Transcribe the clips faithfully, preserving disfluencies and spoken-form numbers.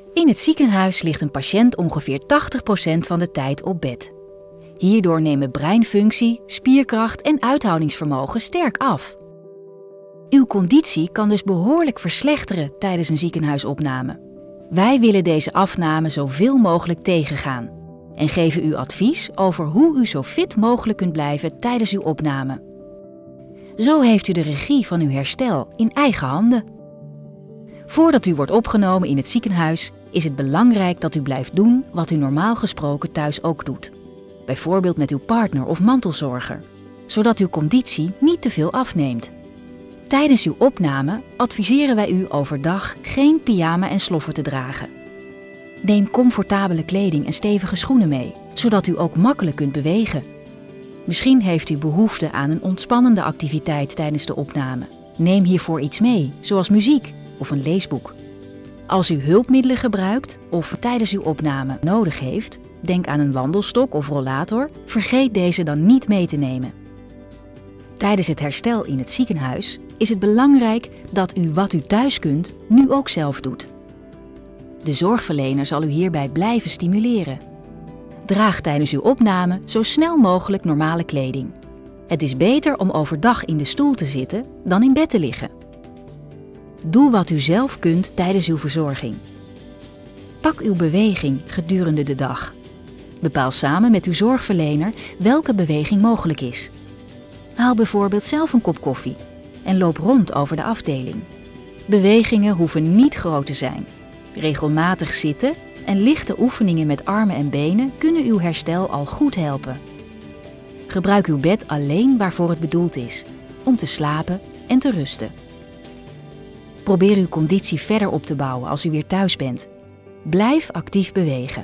In het ziekenhuis ligt een patiënt ongeveer tachtig procent van de tijd op bed. Hierdoor nemen breinfunctie, spierkracht en uithoudingsvermogen sterk af. Uw conditie kan dus behoorlijk verslechteren tijdens een ziekenhuisopname. Wij willen deze afname zoveel mogelijk tegengaan en geven u advies over hoe u zo fit mogelijk kunt blijven tijdens uw opname. Zo heeft u de regie van uw herstel in eigen handen. Voordat u wordt opgenomen in het ziekenhuis is het belangrijk dat u blijft doen wat u normaal gesproken thuis ook doet. Bijvoorbeeld met uw partner of mantelzorger, zodat uw conditie niet te veel afneemt. Tijdens uw opname adviseren wij u overdag geen pyjama en sloffen te dragen. Neem comfortabele kleding en stevige schoenen mee, zodat u ook makkelijk kunt bewegen. Misschien heeft u behoefte aan een ontspannende activiteit tijdens de opname. Neem hiervoor iets mee, zoals muziek of een leesboek. Als u hulpmiddelen gebruikt of tijdens uw opname nodig heeft, denk aan een wandelstok of rollator, vergeet deze dan niet mee te nemen. Tijdens het herstel in het ziekenhuis is het belangrijk dat u wat u thuis kunt, nu ook zelf doet. De zorgverlener zal u hierbij blijven stimuleren. Draag tijdens uw opname zo snel mogelijk normale kleding. Het is beter om overdag in de stoel te zitten dan in bed te liggen. Doe wat u zelf kunt tijdens uw verzorging. Pak uw beweging gedurende de dag. Bepaal samen met uw zorgverlener welke beweging mogelijk is. Haal bijvoorbeeld zelf een kop koffie en loop rond over de afdeling. Bewegingen hoeven niet groot te zijn. Regelmatig zitten en lichte oefeningen met armen en benen kunnen uw herstel al goed helpen. Gebruik uw bed alleen waarvoor het bedoeld is, om te slapen en te rusten. Probeer uw conditie verder op te bouwen als u weer thuis bent. Blijf actief bewegen.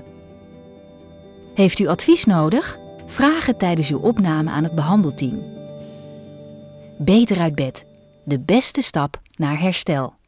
Heeft u advies nodig? Vraag het tijdens uw opname aan het behandelteam. Beter uit bed. De beste stap naar herstel.